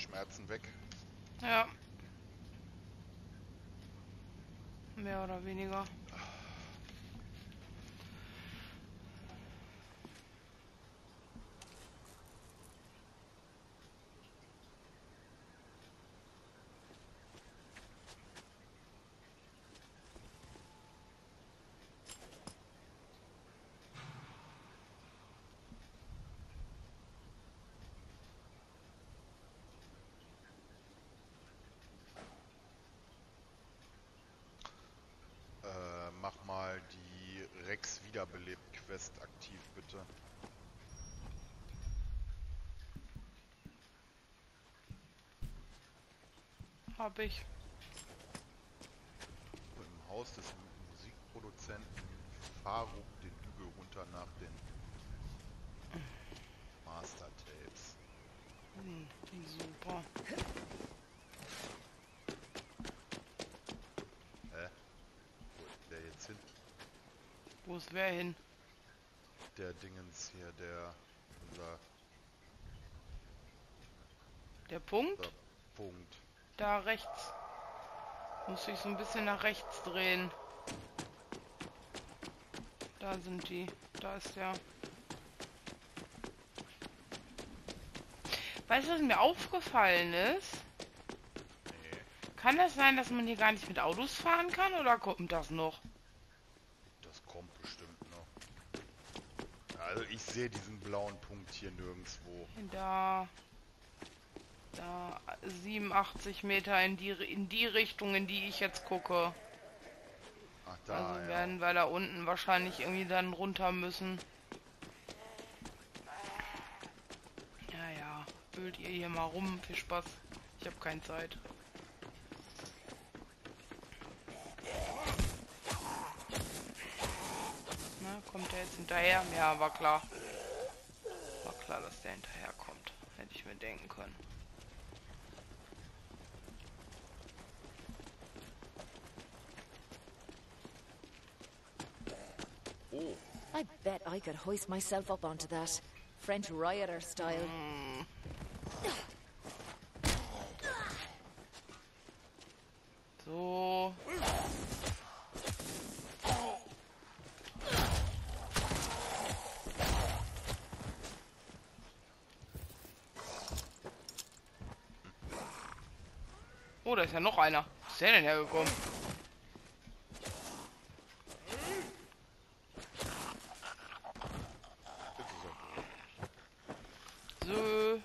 Schmerzen weg. Ja. Mehr oder weniger. Mach mal die Rex wiederbelebt Quest aktiv, bitte. Hab ich. Im Haus des Musikproduzenten Faruk den Hügel runter nach den Master Tapes. Super. Wo ist der jetzt hin? Wo ist wer hin? Der Dingens hier, unser Der Punkt? Punkt. Da rechts. Muss ich so ein bisschen nach rechts drehen. Da sind die. Da ist der. Weißt du, was mir aufgefallen ist? Nee, Kann das sein, dass man hier gar nicht mit Autos fahren kann, oder kommt das noch? das kommt bestimmt noch. Also ich sehe diesen blauen Punkt hier nirgendwo. Da 87 Meter in die Richtung, in die ich jetzt gucke. Ach da, Also ja. werden wir da unten wahrscheinlich irgendwie dann runter müssen. Ja, ölt ihr hier mal rum. Viel Spaß. Ich habe keine Zeit. Na, kommt der jetzt hinterher? Ja, war klar. War klar, dass der hinterher kommt. Hätte ich mir denken können. Oh, I bet I could hoist myself up onto that. French rioter style. So. Oh, da ist ja noch einer. Wo ist der denn hergekommen? jetzt ist er tot. So.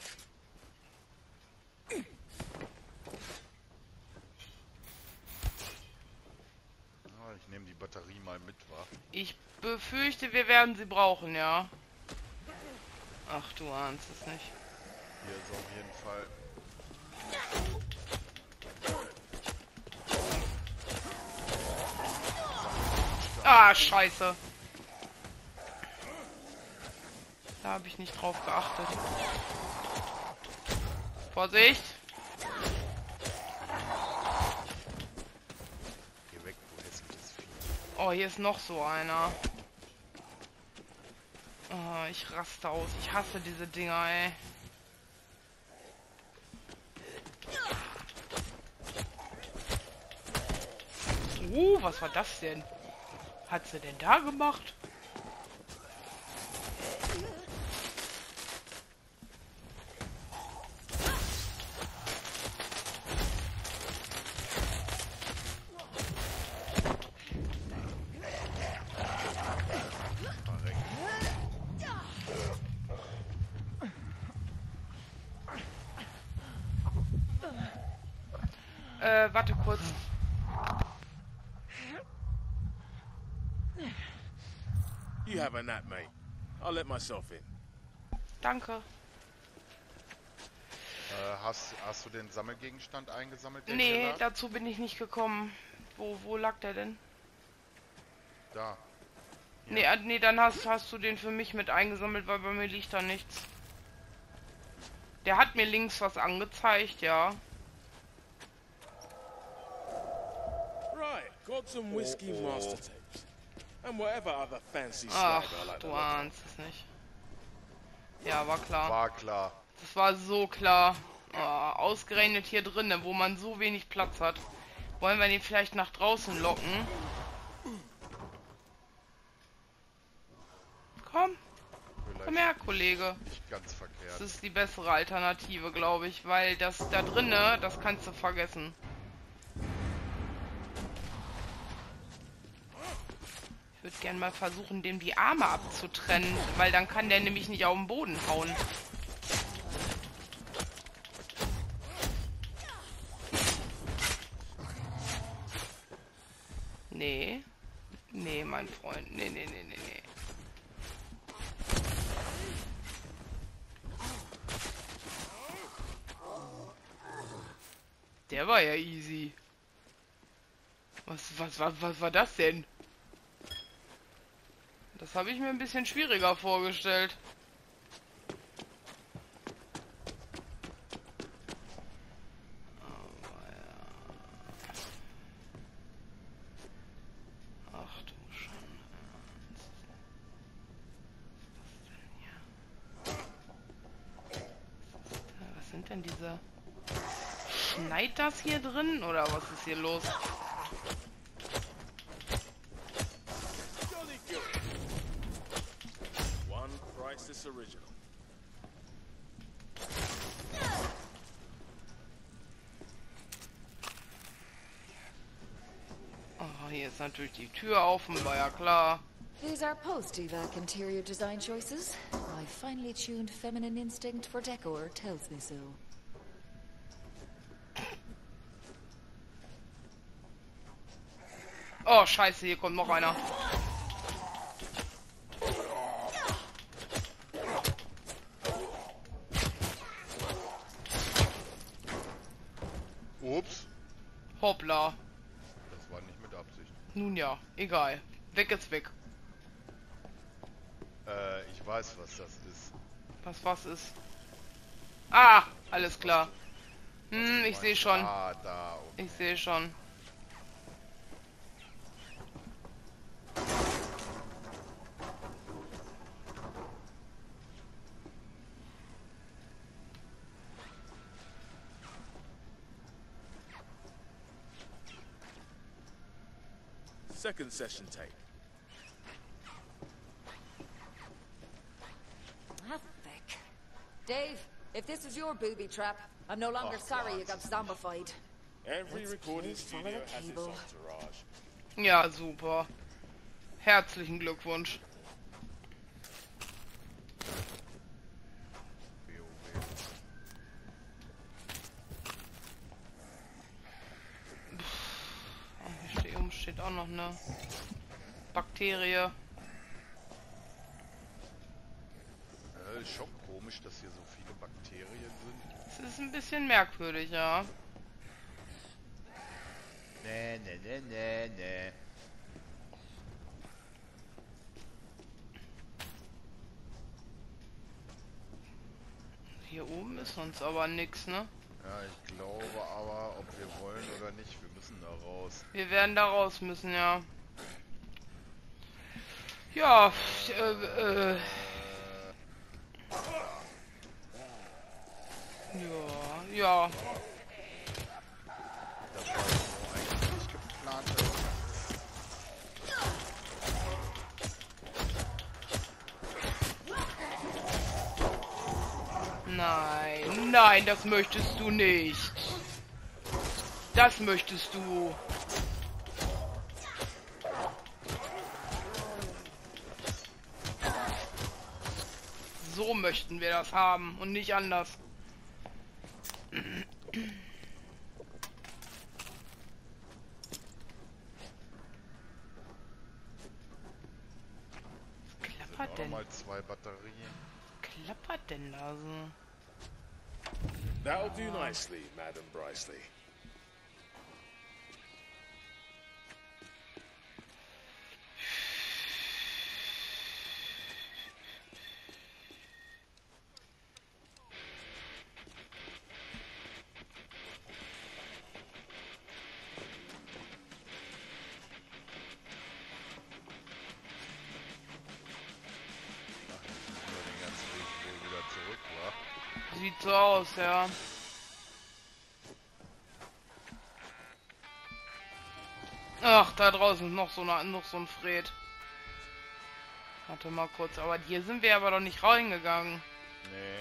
Ich nehme die Batterie mal mit, wa? Ich befürchte, wir werden sie brauchen, ja. Ach, du ahnst es nicht. Hier ist auf jeden Fall. Ah, scheiße. Da habe ich nicht drauf geachtet. Vorsicht. Geh weg, du hässliches Vieh. Oh, hier ist noch so einer. Oh, ich raste aus. Ich hasse diese Dinger, ey. Was war das denn? Hat sie denn da gemacht? Verreckt. Warte kurz. You have a nap, mate. I'll let myself in. Danke. Hast du den Sammelgegenstand eingesammelt? Der hier Nee, lag? dazu bin ich nicht gekommen. Wo lag der denn? Da. Nee, dann hast du den für mich mit eingesammelt, weil bei mir liegt da nichts. Der hat mir links was angezeigt, ja. Right, got some whiskey master tapes. And whatever other fancy Ach, swag I like to du look at. ahnst es nicht. Ja, war klar. War klar. Das war so klar. Oh, ausgerechnet hier drinnen, wo man so wenig Platz hat. Wollen wir den vielleicht nach draußen locken? Komm. Komm her, Kollege. Nicht ganz verkehrt. Das ist die bessere Alternative, glaube ich, weil das da drinne, das kannst du vergessen. Ich würde gerne mal versuchen, dem die Arme abzutrennen, weil dann kann der nämlich nicht auf den Boden hauen. Nee. Nee, mein Freund. Nee, nee, nee, nee, nee. Der war ja easy. Was war das denn? Das habe ich mir ein bisschen schwieriger vorgestellt. Aber ja. Ach du Schande. Was sind denn diese... Schneit das hier drin? Oder was ist hier los? Jolly good. One priceless original. Oh, hier ist natürlich die Tür offen, war ja klar. These are post-evac interior design choices. My finely tuned feminine instinct for decor tells me so. Oh, scheiße, hier kommt noch einer. Ups. Hoppla. Das war nicht mit Absicht. Nun ja, egal. Weg ist weg. Ich weiß, was das ist. Was ist? Ah, alles klar. Ich sehe schon. Ah, da. Okay. Ich sehe schon. Second session tape. Ah, feck. Dave, if this is your booby trap, I'm no longer sorry you got zombified. Every Let's recording please follow studio the has its cable. entourage. Ja, super. Herzlichen Glückwunsch. Hier oben steht auch noch eine Bakterie. Ist schon komisch, dass hier so viele Bakterien sind. Das ist ein bisschen merkwürdig, ja. Nee, nee, nee, nee, nee. Hier oben ist sonst aber nix, ne? Ja, ich glaube aber, ob wir wollen oder nicht, wir müssen da raus. Wir werden da raus müssen, ja. Ja, ja. Das war so eigentlich nicht geplant. Nein, nein, das möchtest du nicht. Das möchtest du. So möchten wir das haben und nicht anders. Was klappert denn? Mal 2 Batterien. Klappert denn da so? That'll do nicely, Madam Brysley. Den ganzen Weg wohl wieder zurück, wa? Sieht so aus, ja. da draußen ist noch so ein Fred. Warte mal kurz, aber hier sind wir aber doch nicht reingegangen. Nee.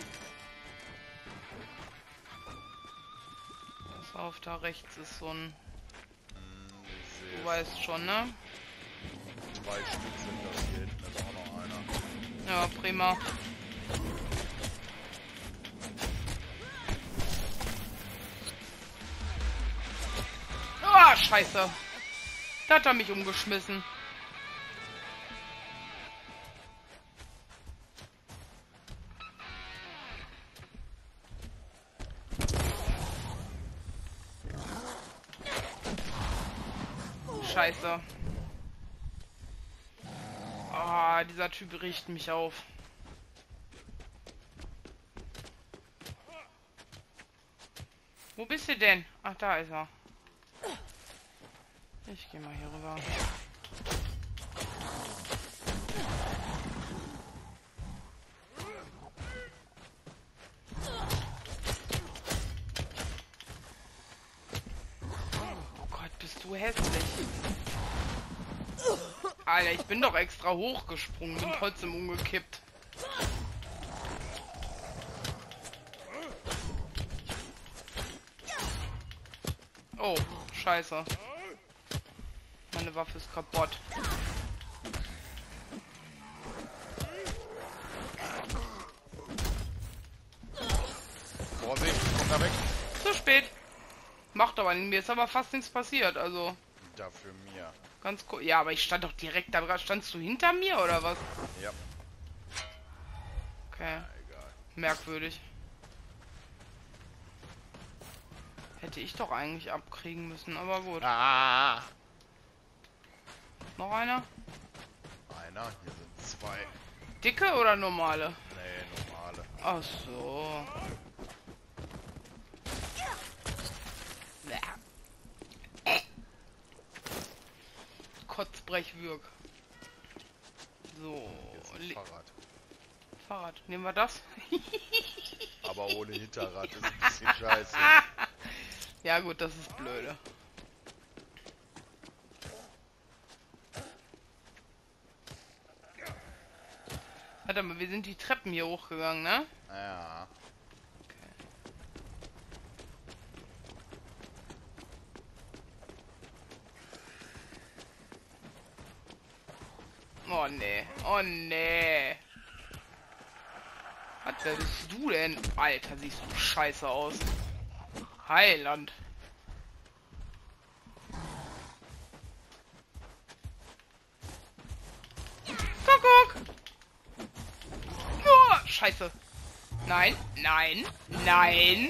Pass auf, da rechts ist so ein... Ich Du weißt schon, ne? 2 Stück sind das. Hier hinten ist auch noch einer. Ja, prima. Ah, scheiße. Da hat er mich umgeschmissen. Scheiße. Ah, dieser Typ riecht mich auf. Wo bist du denn? Ach, da ist er. Ich gehe mal hier rüber. Oh Gott, bist du hässlich. Alter, ich bin doch extra hochgesprungen und trotzdem umgekippt. Oh, scheiße. Meine Waffe ist kaputt. Vorsicht, kommt da weg. Zu spät. Macht aber nicht. Mir ist aber fast nichts passiert, also. Dafür mir. Ganz cool. Ja, aber ich stand doch direkt da. Standst du hinter mir oder was? Ja. Okay. Egal. Merkwürdig. Hätte ich doch eigentlich abkriegen müssen, aber gut. Ah! Noch einer? Einer, hier sind 2. Dicke oder normale? Nee, normale. Ach so. Kotzbrechwürg. So. Jetzt ein Fahrrad. Fahrrad. Nehmen wir das? Aber ohne Hinterrad ist ein bisschen scheiße. Ja gut, das ist blöde. Warte mal, wir sind die Treppen hier hochgegangen, ne? Ja. Oh nee, oh nee. Was wer bist du denn? Alter, siehst du scheiße aus. Heiland. Kuckuck. Oh, scheiße. Nein, nein, nein.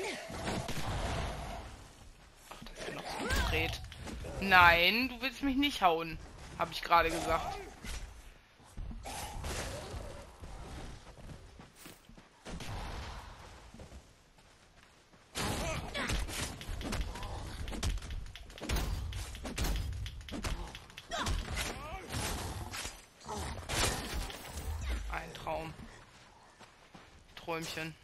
Ach, das ist ja noch so gedreht. Nein, du willst mich nicht hauen. Habe ich gerade gesagt. Ein Traum. Träumchen.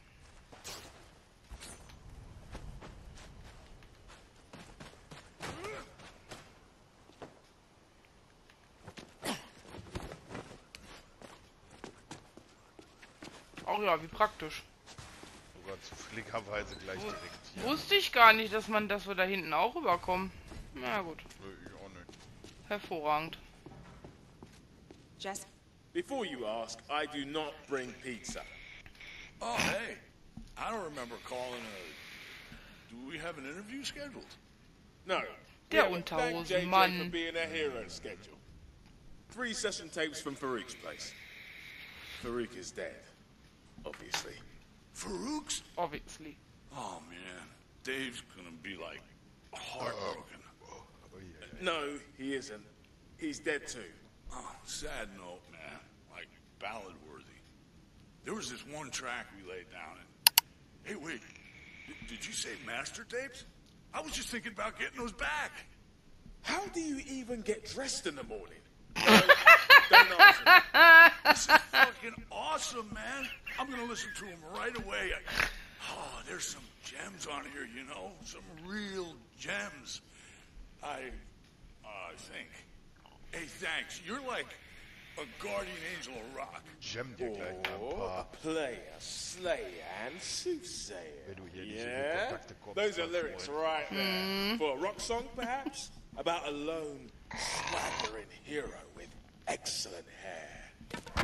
Auch ja, wie praktisch. Sogar zufälligerweise gleich direkt hier. Wusste ich gar nicht, dass wir da hinten auch rüberkommen. Na gut. Ich auch nicht. Hervorragend. Jess, Before you ask, I do not bring pizza. Oh, hey. I don't remember calling a... Do we have an interview scheduled? No. Der Yeah, but thank JJ Unterhosenmann. for being a hero schedule. 3 session tapes from Farouk's place. Farouk is dead, obviously. Farouk's? Obviously. Oh, man. Dave's gonna be, like, heartbroken. Oh, yeah. No, he isn't. He's dead too. Oh, sad note, man. Like, ballad-worthy. There was this one track we laid down and... Hey, wait. Did you say master tapes? I was just thinking about getting those back. How do you even get dressed in the morning? No, don't answer me. This is fucking awesome, man. I'm gonna listen to them right away. Oh, there's some gems on here, you know? Some real gems. I think. Hey, thanks. You're like a guardian angel of rock. Gem dir gleich mal ein Or a paar. player, slayer, and soothsayer. Wenn du hier nicht in die Yeah? Kontakte kommst, Those are mein lyrics Freund. right there. For a rock song, perhaps? About a lone, swaggering hero with excellent hair.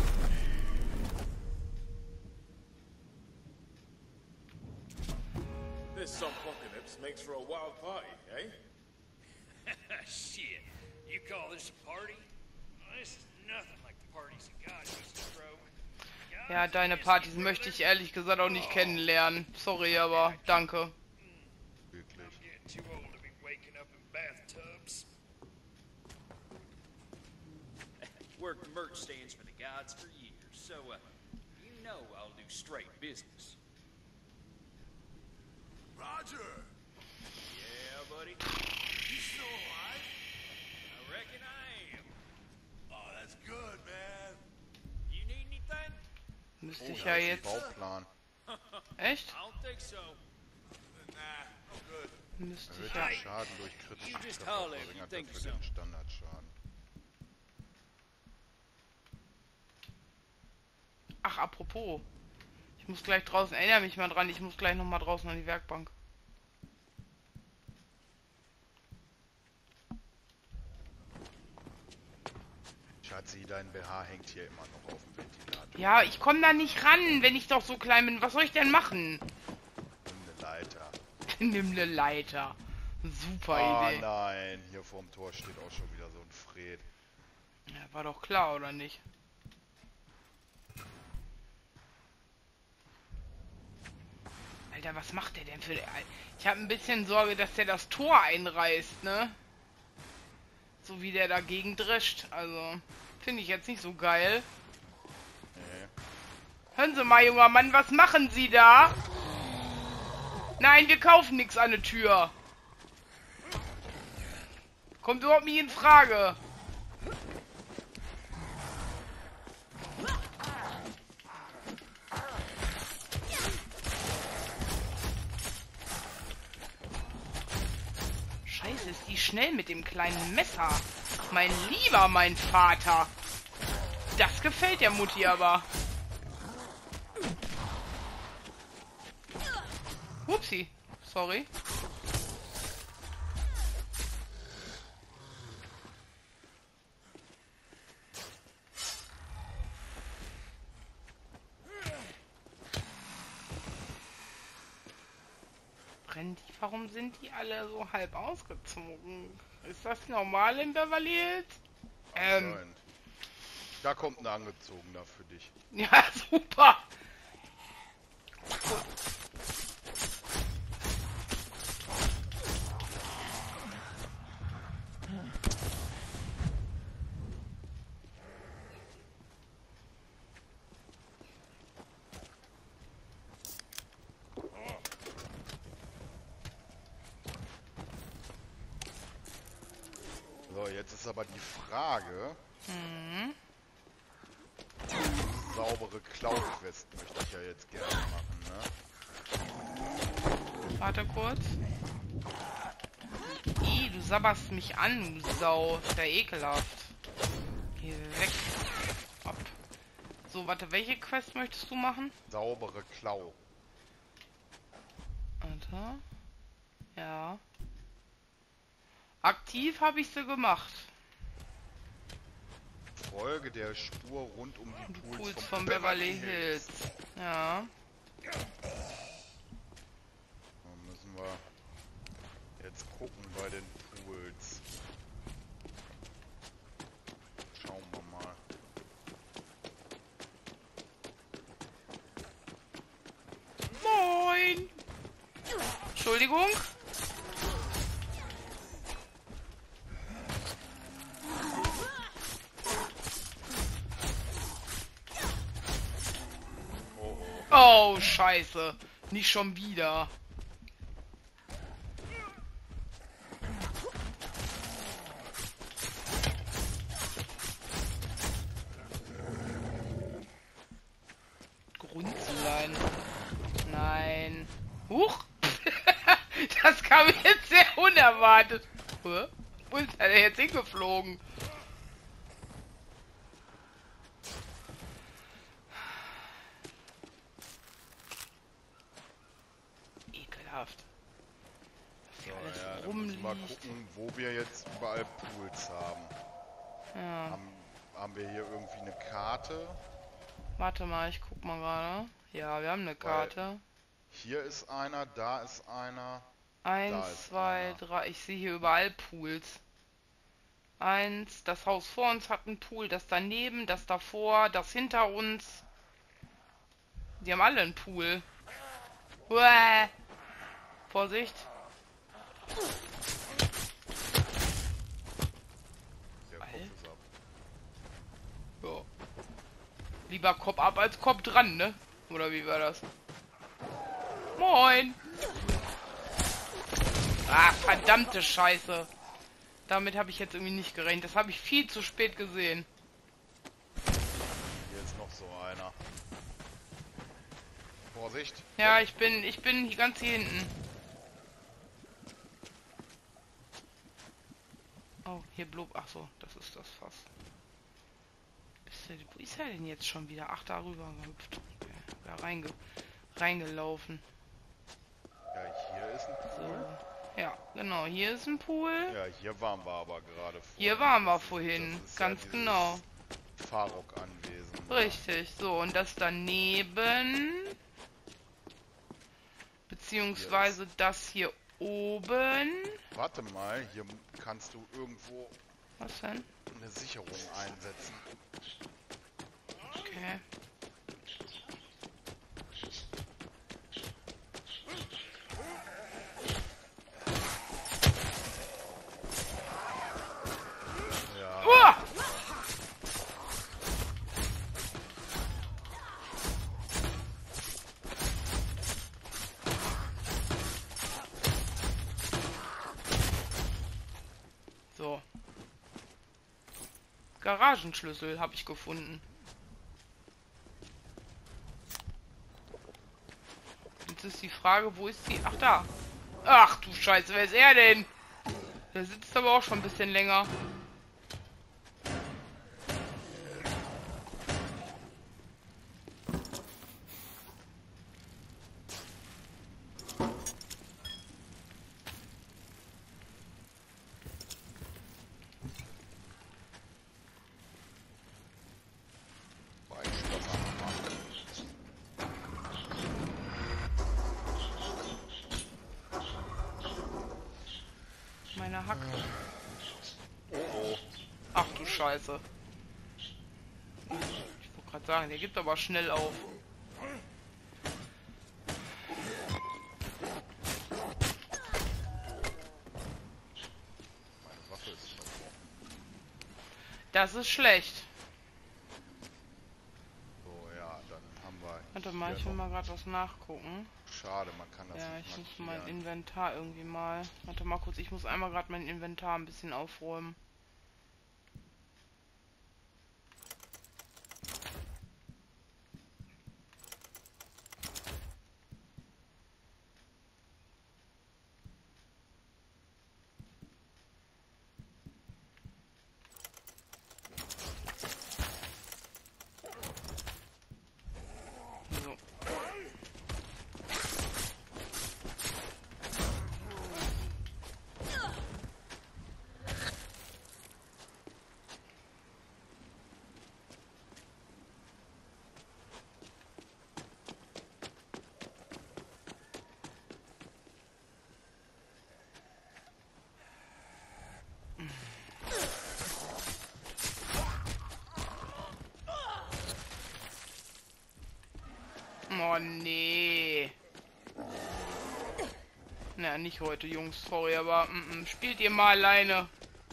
This apocalypse makes for a wild party, eh? Shit. You call this a party? This is nothing like the parties that God used to throw. God Ja, deine bless Partys you, möchte brother. ich ehrlich gesagt auch nicht kennenlernen. Sorry, aber danke. Wirklich. I'm getting too old to be waking up in bathtubs. Worked merch stands for the gods for years, so, you know I'll do straight business. Roger! Yeah, buddy? You still alive? I reckon I am. Oh, that's good, man. You need anything? Müsste Oh, ich da ja ist ein jetzt... Bauplan. Echt? I don't think so. Nah, I'm good. Müsste ich Erhöht ja... den Schaden durch kritischen You just Treffer, holler if you verringert think dafür so. den Standardschaden. Ach, apropos. Ich muss gleich draußen... Erinnere mich mal dran, ich muss gleich nochmal draußen an die Werkbank. Schatzi, dein BH hängt hier immer noch auf dem Ventilator. Ja, ich komme da nicht ran, wenn ich doch so klein bin. Was soll ich denn machen? Nimm eine Leiter. Nimm eine Leiter. Super Ah Idee. nein, hier vorm Tor steht auch schon wieder so ein Fred. Ja, war doch klar, oder nicht? Alter, was macht der denn für... Ich habe ein bisschen Sorge, dass der das Tor einreißt, ne? So wie der dagegen drischt. Also, finde ich jetzt nicht so geil. Nee. Hören Sie mal, junger Mann, was machen Sie da? Nein, wir kaufen nichts an der Tür. Kommt überhaupt nicht in Frage. Scheiße, ist die schnell mit dem kleinen Messer. Mein lieber, mein Vater. Das gefällt der Mutti aber. Upsi. Sorry. Brennt die? Warum sind die alle so halb ausgezogen? Ist das normal in Beverly Hills? Anscheinend. Da kommt ein Angezogener für dich. Ja, super. So, jetzt ist aber die Frage. Saubere Cloud-Quest möchte ich ja jetzt gerne machen, ne? Warte kurz. Ih, du sabberst mich an, du Sau. Ist ja ekelhaft. Geh weg. Ab. So, warte, welche Quest möchtest du machen? Saubere Klau. Warte. Ja. Aktiv habe ich sie gemacht. Folge der Spur rund um die Pools Pools von von Beverly Hills. Ja. Dann müssen wir jetzt gucken bei den Pools. Schauen wir mal. Moin! Entschuldigung? Oh, scheiße. Nicht schon wieder. Grunzelein. Nein. Huch! Das kam jetzt sehr unerwartet. Hä? Wo ist er denn jetzt hingeflogen? Ekelhaft. Was hier alles Ja, dann müssen wir mal rumliegt. gucken, wo wir jetzt überall Pools haben. Ja. Haben wir hier irgendwie eine Karte? Warte mal, ich guck mal gerade. Ja, wir haben eine Karte. Hier ist einer, da ist einer. 1, ist 2, einer. 3. Ich sehe hier überall Pools. 1, das Haus vor uns hat einen Pool, das daneben, das davor, das hinter uns. Die haben alle einen Pool. Uäh. Vorsicht. Der Kopf ist ab. Ja. Lieber Kopf ab als Kopf dran, ne? Oder wie war das? Moin! Ah, verdammte Scheiße. Damit habe ich jetzt irgendwie nicht gerechnet. Das habe ich viel zu spät gesehen. Hier ist noch so einer. Vorsicht. Ja, ich bin hier ganz hier hinten. Oh, hier blub. Ach so, das ist das Fass. Wo ist er denn jetzt schon wieder? Ach, darüber gehüpft. Okay. Da reingelaufen. Ja, hier ist ein Pool. So. Ja, genau. Hier ist ein Pool. Ja, hier waren wir aber gerade vorhin. Hier waren wir Das vorhin. ist Ganz dieses genau. Farok-Anwesen. Richtig. So, und das daneben. Beziehungsweise das hier oben. Warte mal, hier kannst du irgendwo Was denn? eine Sicherung einsetzen. Okay. Ja, Uah! So. Garagenschlüssel habe ich gefunden. Jetzt ist die Frage, wo ist die? Ach, da. Ach du Scheiße, wer ist er denn? Der sitzt aber auch schon ein bisschen länger. Meine Hack. oh, Ach du Scheiße. Ich wollte gerade sagen, der gibt aber schnell auf. meine Waffe ist verbrochen. Das ist schlecht. So, ja, dann haben wir. Warte mal, hier ich will noch- mal gerade was nachgucken. Schade, man kann das Ja, nicht ich muss markieren. mein Inventar irgendwie mal. Warte mal kurz, ich muss einmal gerade mein Inventar ein bisschen aufräumen. So. Oh nee. Na, nicht heute, Jungs, sorry, aber spielt ihr mal alleine.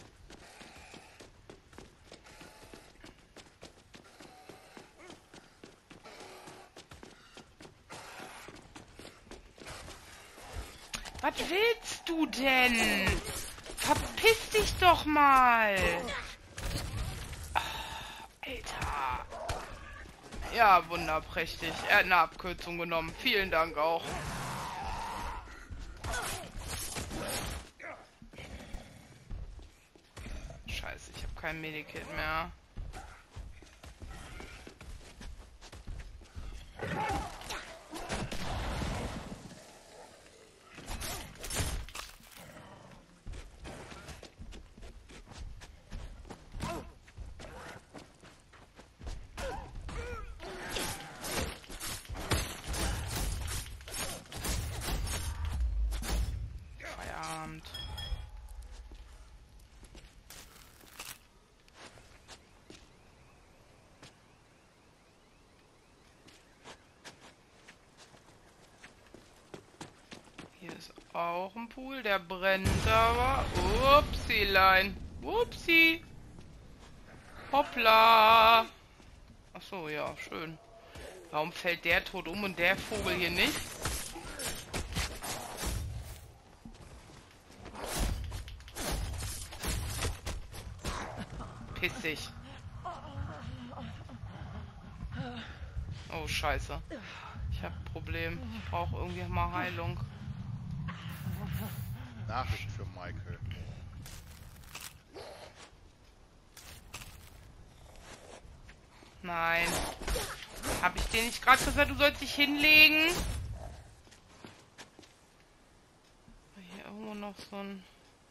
Was willst du denn? Verpiss dich doch mal. Alter. Ja, wunderprächtig. Er hat eine Abkürzung genommen. Vielen Dank auch. kein Medikit mehr. Feierabend. Hier ist auch ein Pool, der brennt aber. Upsilein. Upsi. Hoppla. Ach so, ja, schön. Warum fällt der tot um und der Vogel hier nicht? Pissig. Oh, scheiße. Ich habe ein Problem. Ich brauche irgendwie mal Heilung. Nachricht für Michael. Nein. Hab ich dir nicht gerade gesagt, du sollst dich hinlegen? Hier irgendwo noch so ein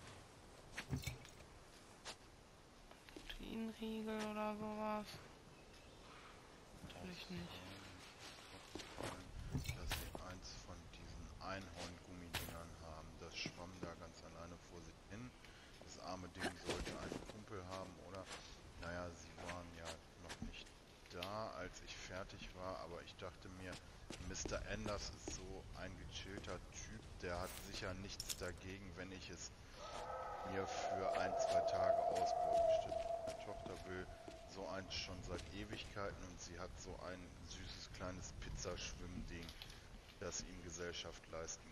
Proteinriegel oder sowas. Natürlich nicht. Dass sie eins von diesen Einhorn-Gummidingern haben. Das schwamm da ganz alleine vor sich hin. Das arme Ding sollte einen Kumpel haben, oder? Naja, sie waren ja noch nicht da, als ich fertig war, aber ich dachte mir, Mr. Anders ist so ein gechillter Typ, der hat sicher nichts dagegen, wenn ich es mir für 1-2 Tage ausbaue. Meine Tochter will so eins schon seit Ewigkeiten und sie hat so ein süßes kleines Pizzaschwimmding, das ihm Gesellschaft leisten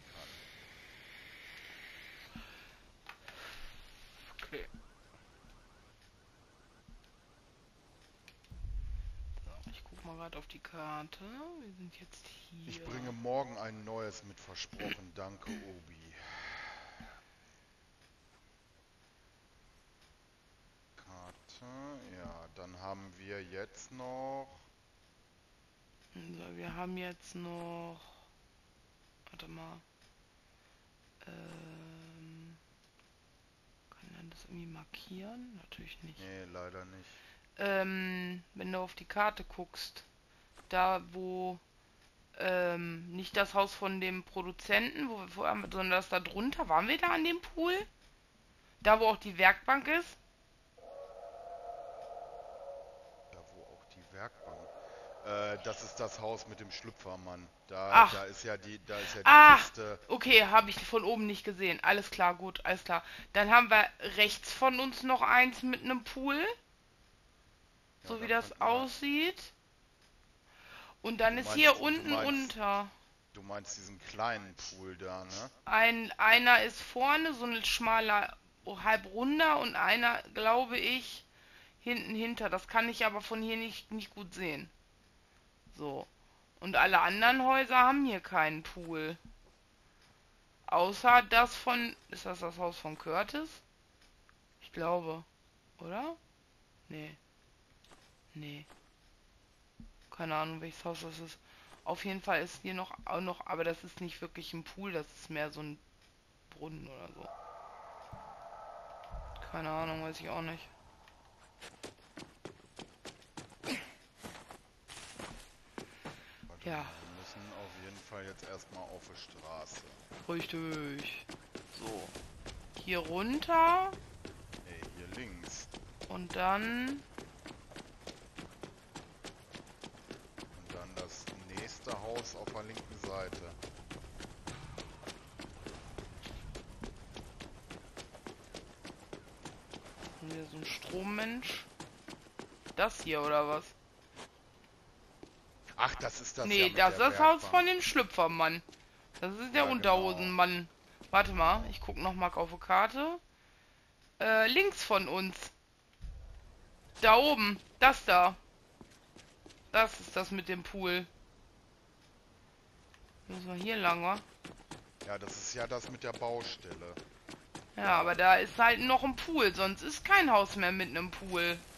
kann. Okay. Ich guck mal gerade auf die Karte. Wir sind jetzt hier. Ich bringe morgen ein neues mit versprochen. Danke, Obi. Karte, ja, dann haben wir jetzt noch... So, wir haben jetzt noch... Warte mal. Kann man das irgendwie markieren? Natürlich nicht. Nee, leider nicht. Wenn du auf die Karte guckst, da wo nicht das Haus von dem Produzenten, sondern das da drunter, waren wir da an dem Pool? Da wo auch die Werkbank ist? Da wo auch die Werkbank... das ist das Haus mit dem Schlüpfermann. Ach. Da ist ja die Ah, Kiste... okay, habe ich von oben nicht gesehen. Alles klar, gut, alles klar. Dann haben wir rechts von uns noch eins mit einem Pool. Ja, So wie da das könnten wir- aussieht. Und dann Du ist meinst- hier du unten meinst- unter. Du meinst diesen kleinen Pool da, ne? Einer ist vorne, so ein schmaler, halb runder und einer, glaube ich, hinten hinter. Das kann ich aber von hier nicht gut sehen. So. Und alle anderen Häuser haben hier keinen Pool. Außer das von... Ist das das Haus von Curtis? Ich glaube. Oder? Nee. Nee. Keine Ahnung, welches Haus das ist. Auf jeden Fall ist hier noch, aber das ist nicht wirklich ein Pool, das ist mehr so ein Brunnen oder so. Keine Ahnung, weiß ich auch nicht. Warte Ja. mal, wir müssen auf jeden Fall jetzt erstmal auf die Straße. Richtig. So. Hier runter Nee, hier links. und dann... Und dann das nächste Haus auf der linken Seite. Hier so ein Strommensch. Das hier oder was? Ach, das ist das Nee, ja mit das ist der das Haus Werkbank. von dem Schlüpfermann. Das ist der Ja, Unterhosenmann. Warte mal, ich guck noch mal auf die Karte. Links von uns. Da oben. Das da. Das ist das mit dem Pool. Müssen wir hier lang, wa? Ja, das ist ja das mit der Baustelle. Ja, aber da ist halt noch ein Pool, sonst ist kein Haus mehr mit einem Pool.